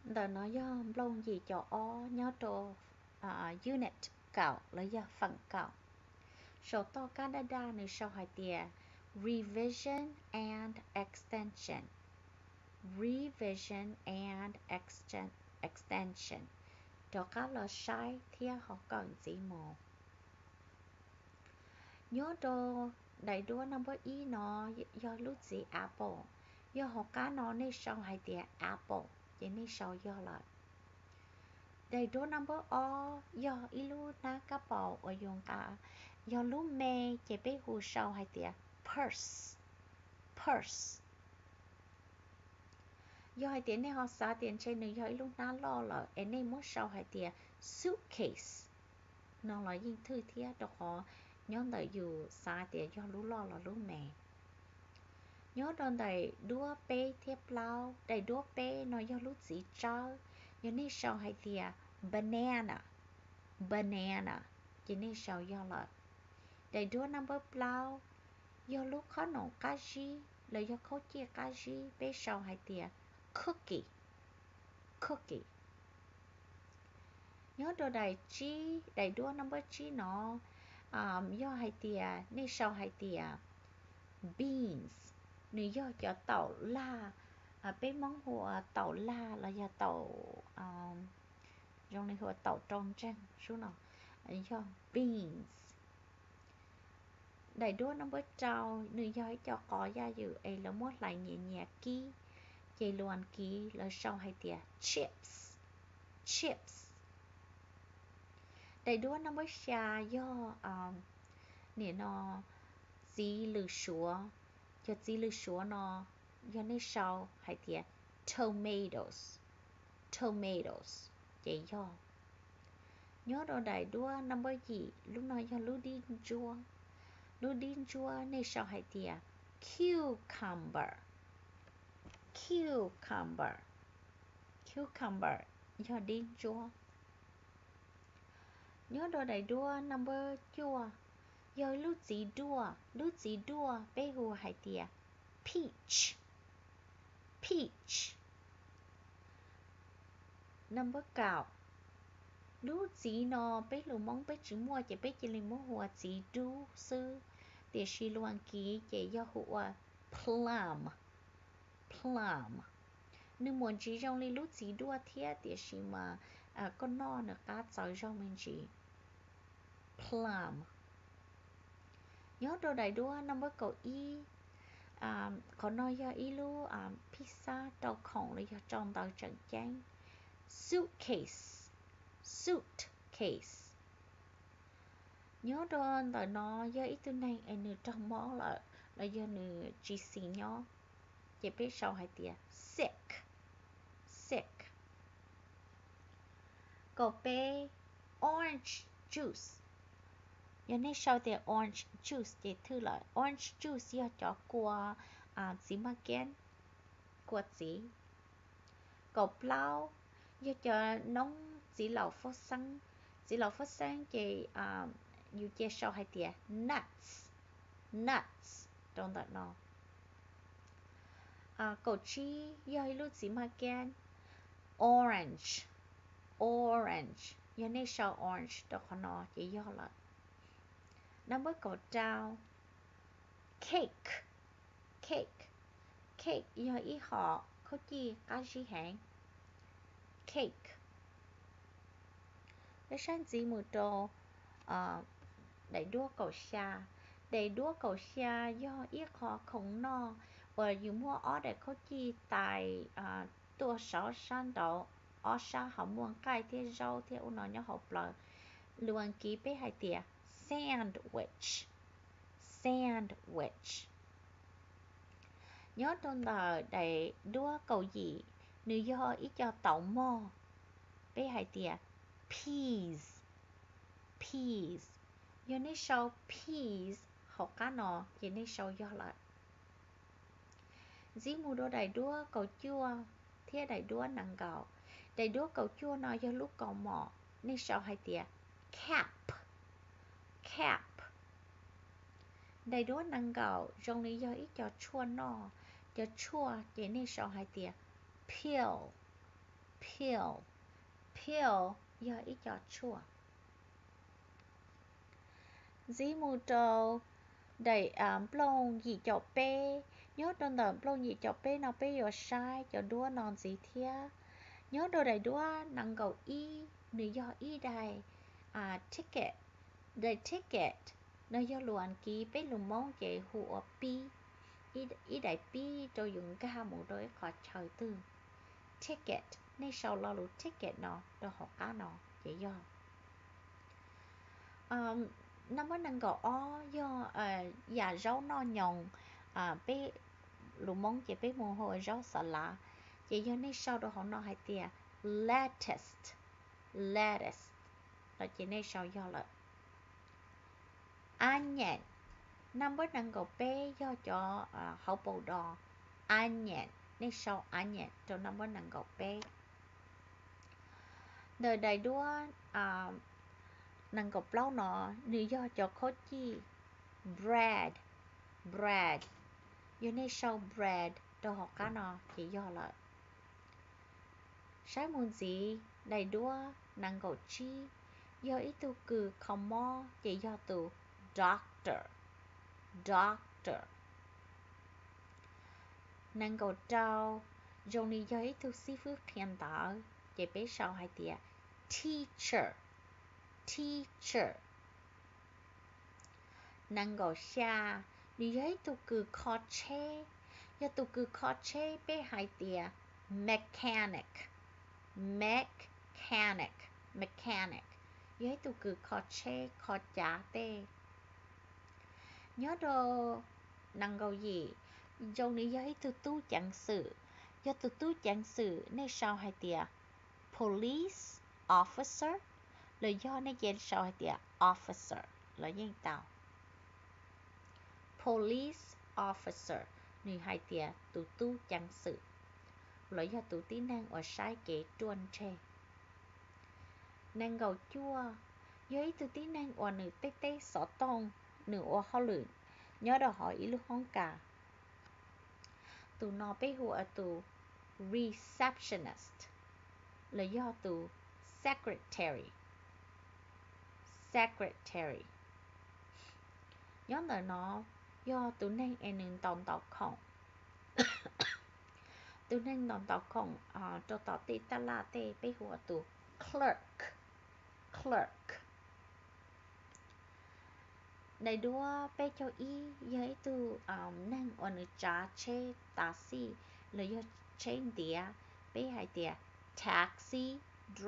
Tờ nó do lông gì cho o nhớ trô unit cạo là do phần cạo. Số to Canada này sau hai tia revision and extension. Revision and extension. Đó cá là sai thì họ cần gì mồ. Nhớ đồ đầy đua number y nó do lúc gì Apple. Do họ cá nó này sau hai tia Apple. Vậy nên sau do lại. Đầy đua number o do ilu na cá bò ở dùng cả. Do lúc mê chế bế hù sau hai tia purse. Purse. Do hai tia này họ xá tiền trên này do ilu na lo là em này muốn sau hai tia suitcase. Nó là những thứ thiết đó họ nhớ tới dù xa tia do lúc lo là lúc mê. Nhớ đơn đầy đua bê thiếp lao, đầy đua bê nó do lúc gì trao. Nhớ này sau hai tia banana. Banana. Chỉ nên sau do lợi. Đầy đua number plow do lúc khó nổ cá gì là do khó chia cá gì bế sau hai tia cookie. Cookie. Nhớ đồ đầy chi đầy đua number chi nó do hai tia nên sau hai tia beans. Nếu do cho tàu la bế món hùa tàu la là do tàu trong này hùa tàu tròn trăng số nào do beans. Đầy đua number trao nơi giới cho có gia dự ấy là một lại nhẹ nhẹ ký dây luan ký là sau hai tia chips. Chips. Đầy đua number xa do nè nó dì lư xúa cho dì lư xúa nó do nơi sau hai tia tomatoes. Tomatoes. Vậy do nhớ đồ đầy đua number gì lúc nào do lúc đi chua. Lúc đi chua này sau hai tia cucumber. Cucumber. Cucumber do đi chua. Nhớ đồ đầy đua number chua do lúc gì đua bế hù hai tia peach. Peach. Number cạo lúc gì nó bế lù mong bế chỉ mua chỉ bế chỉ linh mua hùa gì đu sư để xì luan ký chỉ do hùa plum. Plum. Nếu muốn chỉ trong lý lúc gì đua thiết thì xì mà con nó nữa cá trời trong mình chỉ plum. Nhớ đồ đầy đua number cầu y có nói do y lưu pizza đau khổng là do trong tàu trận chanh suitcase. Suitcase. Nhớ đồ tàu nó do ít thứ này em nữ trong mó là do nữ chỉ xì nhó chỉ biết sau hai tia sick. Sick. Cầu bê orange juice. Giờ này sau tia orange juice thì thư là orange juice do cho qua gì mà kén qua gì. Cầu plau do cho nóng gì lẩu phó xăng. Gì lẩu phó xăng thì dù chia sau hai tia nuts. Nuts. Trong đó nó cầu chi do lúc gì mà kén orange. Orange. Giờ này sau orange đó khó nó chỉ do là number cầu trao cake. Cake. Cake do ý họ có chi cá gì hẹn cake. Để sáng gì mùa trồ đầy đua cầu xa. Đầy đua cầu xa do ý họ không no và dù mua ở để có chi tại tua sáu san độ ở xa họ muốn cái thế rau thế nó nhớ học là luôn ký bế hai tia sandwich. Sandwich. Nhớ trong tờ đầy đua cầu gì nếu do ý cho tàu mò bế hai tia peas. Peas. Do nên sau peas học cá nọ thì nên sau do lại dĩ mù đô đầy đua cầu chua thế đầy đua nặng gạo. Đầy đua cầu chua nó do lúc cầu mỏ nên sau hai tia cap. Cap. Đầy đua nặng gạo trong lý do ít cho chua nó cho chua thì nên sau hai tia pill. pill pill do ít cho chua dĩ mù trâu đầy plong gì cho bê nhớ đơn tờ plong gì cho bê nó bê yo sai cho đua non gì thia nhớ đồ đầy đua năng cầu y nữ do y đầy ticket đầy ticket nó do luận ký bê lùm mong chạy hùa pi y đầy pi cho dùng ca một đôi khó trời tư ticket nên sau lo lụ ticket nó đồ học cá nó chạy do năm mới năng cầu o do già rau no nhồng bê lùm mong chạy bê mồ hôi rau xà lá chạy do nên sau đó họ nó hay tiệt lettuce là chỉ nên sau do là onion năm bữa năng cầu bé do cho hậu bầu đỏ onion nên sau onion cho năm bữa năng cầu bé đời đầy đua năng cầu lâu nó nếu do cho khó chi bread do nên sau bread cho họ cá nó chỉ do là sai môn gì đầy đua năng cầu chi do ý tu cử không mò chỉ do tu doctor năng cầu trao dùng lý do ý tu sĩ phước thiên tạo chỉ biết sau hai tiệt teacher năng cầu xa lý do ý tu cử khó chế do tu cử khó chế biết hai tiệt mechanic do ý tu cử khó chế khó trả tê nhớ đồ năng cầu gì dòng lý do tu tu chẳng sự do tu tu chẳng sự nên sau hai tiệt police officer lời do nên gen sau hai tiệt officer là dân tàu police officer như hai tiệt tu tu chẳng sự lời do tu tí năng ở sai kế truân chê năng cầu chua với tu tí năng ở nữ tê tê sọ tông nữ ở họ lưỡng nhớ đồ hỏi ý lúc hông cả tụ nó bế hùa tụ receptionist là do tụ secretary nhớ là nó do tụ nên nên tòng tàu không tụ nên tòng tàu không cho tàu tê ta la tê bế hùa tụ clerk đầy đua bế cho y với tụ nên ở nữ trả chê ta si là do trên tía bế hai tía taxi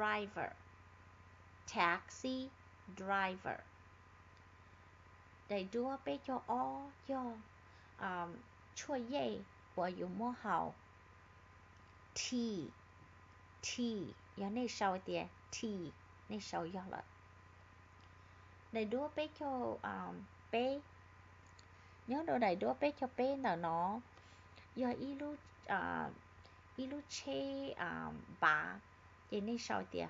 driver đầy đua bế cho o do chua dây của dùng mô hào T do nên sau tía T nên sau do là đầy đua bế cho bế nhớ đồ đầy đua bế cho bế là nó do ý lúc chê bà vậy nên sau tía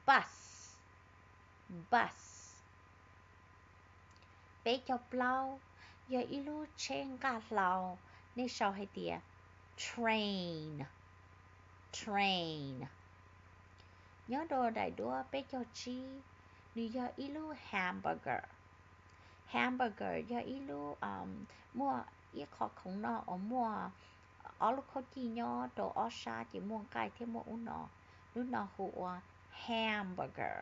bus bế cho plau do ý lúc chê ngã lau nên sau hai tía train nhớ đồ đầy đua bế cho chi nếu do ý lúc hamburger do ý lúc mua ý khó không nó ở mua ở lúc khó chi nhó đồ ở xa chỉ mua cái thêm mua uống nó lúc nó hùa hamburger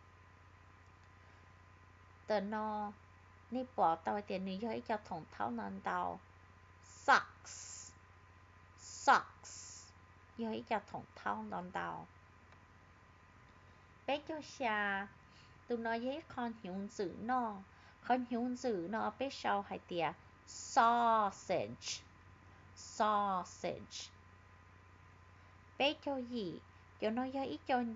tờ nó nếp bỏ tao tiền nếu do ý cho thổng tháo nền tàu socks do ý cho thổng tháo nền tàu bé cho xa tụi nó với con hiệu giữ nó bé sau hai tìa sausage bé cho gì cho nó do ý cho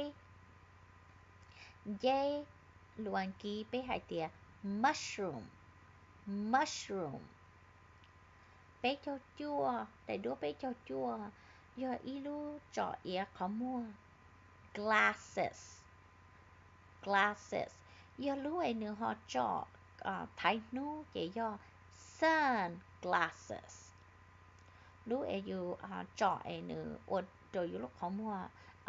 dê luan ký bé hai tìa mushroom bé cho chua đầy đố bé cho chua do ý lu trọ ỉa khó mua glasses do lũ ấy nữa họ cho thái nú chỉ do sunglasses lúc ấy dù trọ ấy nữa ở rồi lúc họ mua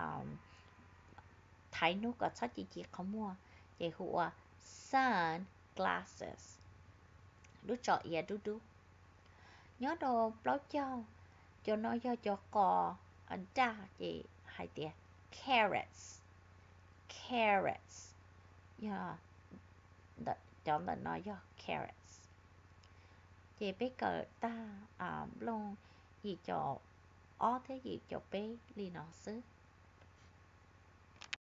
thấy nó có sách chị không mua chị hùa sunglasses lúc trọ ấy đu đu nhớ đồ báo cho nó cho cò đa chị hai tiền carrots yeah cho là nó do carrots chị biết cờ ta luôn gì cho ó thế gì cho bé li nó xứ